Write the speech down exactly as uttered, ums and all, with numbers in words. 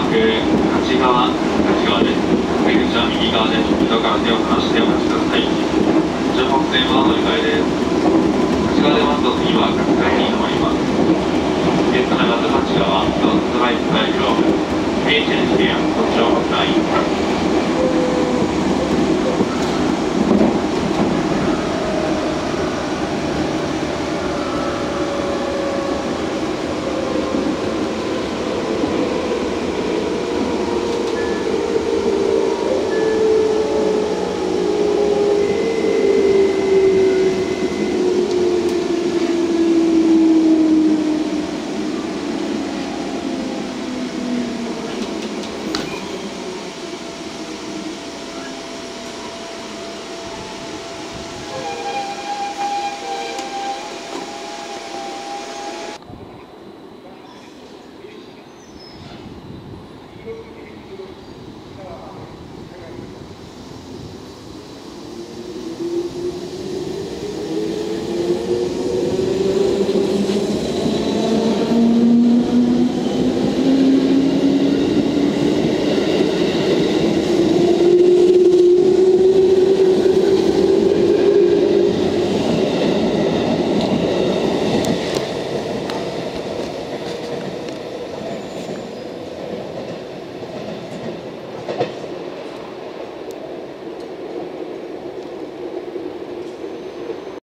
く立川、立川です。出口は右側です。人から手を離してお待ちください。中北線は乗り換えです。立川で待つと次は勝海に乗ります。Please connect at 立川, don't drive by road. Pay attention to Jōhoku Line.